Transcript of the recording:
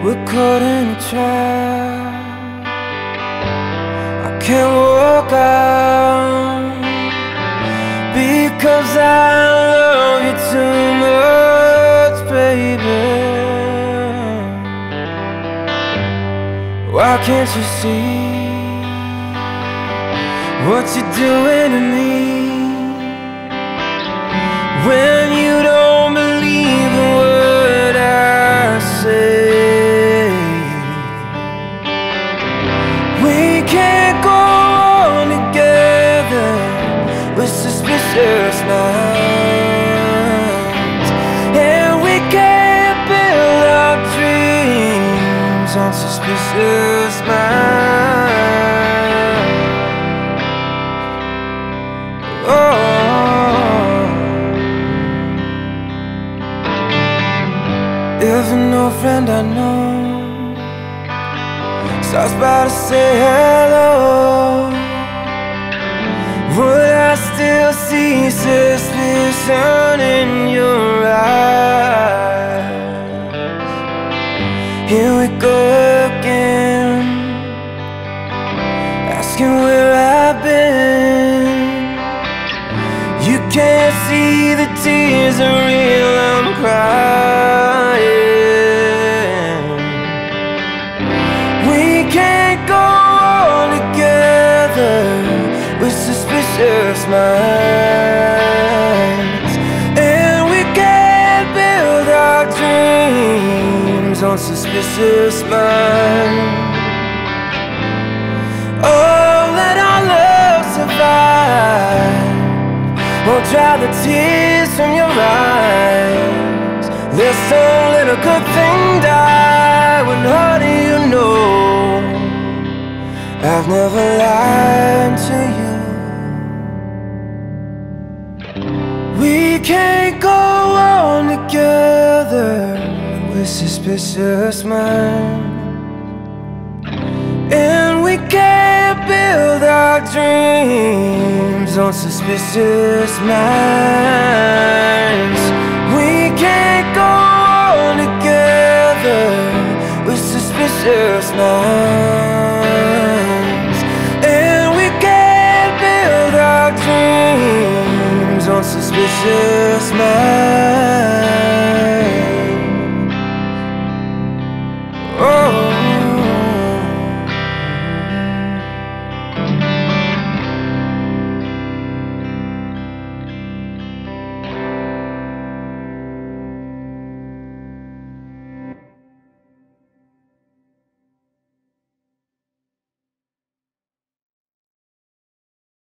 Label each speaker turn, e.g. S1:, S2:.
S1: We're caught in a trap. I can't walk out because I love you too much, baby. Why can't you see what you're doing to me? When you don't believe a word I say, we can't go on together with suspicious minds, and we can't build our dreams on suspicious minds. Oh, if no friend I know stops by to say hello, would I still see suspicion in your eyes? Here we go again, asking where I've been. You can't see the tears are real, I'm crying. We can't go on together with suspicious minds, and we can't build our dreams on suspicious minds. Oh, let our love survive, won't dry the tears from your eyes. Let some little good thing die when, honey, you know I've never lied to you. We can't go on together with suspicious minds, and we can't build our dreams on suspicious minds. We can't go on together with suspicious minds, and we can't build our dreams on suspicious minds.